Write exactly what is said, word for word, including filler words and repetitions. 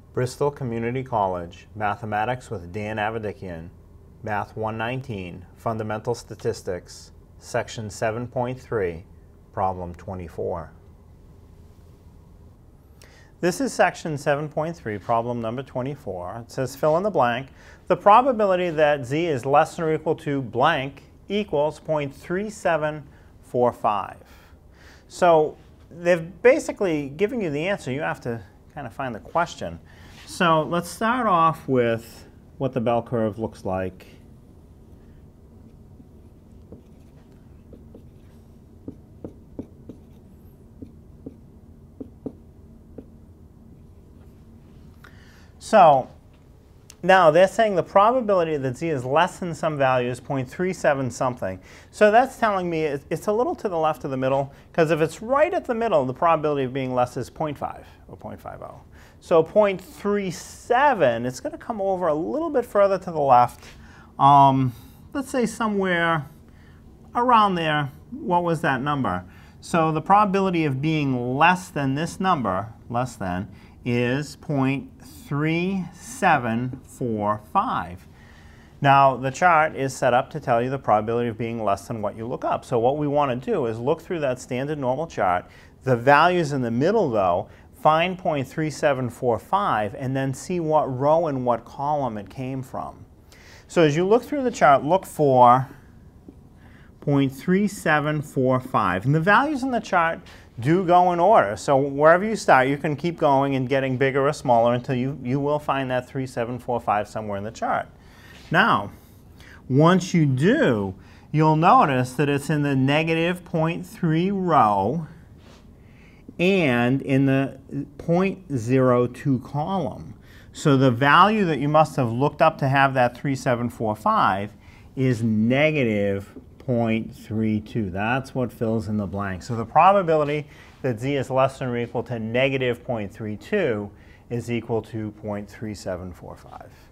Bristol Community College, Mathematics with Dan Avedikian, Math one nineteen, Fundamental Statistics, Section seven point three, Problem twenty-four. This is Section seven point three, problem number twenty-four. It says fill in the blank. The probability that z is less than or equal to blank equals zero point three seven four five. So they've basically given you the answer. You have to kind of find the question. So let's start off with what the bell curve looks like. So now they're saying the probability that z is less than some value is zero point three seven something. So that's telling me it's a little to the left of the middle, because if it's right at the middle, the probability of being less is zero point five or zero point five zero. So zero point three seven, it's going to come over a little bit further to the left. Um, let's say somewhere around there. What was that number? So the probability of being less than this number, less than, is zero point three seven four five. Now, the chart is set up to tell you the probability of being less than what you look up. So what we want to do is look through that standard normal chart. The values in the middle, though, find zero point three seven four five, and then see what row and what column it came from. So as you look through the chart, look for zero point three seven four five. And the values in the chart do go in order. So wherever you start, you can keep going and getting bigger or smaller until you, you will find that three seven four five somewhere in the chart. Now, once you do, you'll notice that it's in the negative zero point three row and in the zero point zero two column. So the value that you must have looked up to have that three seven four five is negative zero point three two. That's what fills in the blank. So the probability that z is less than or equal to negative zero point three two is equal to zero point three seven four five.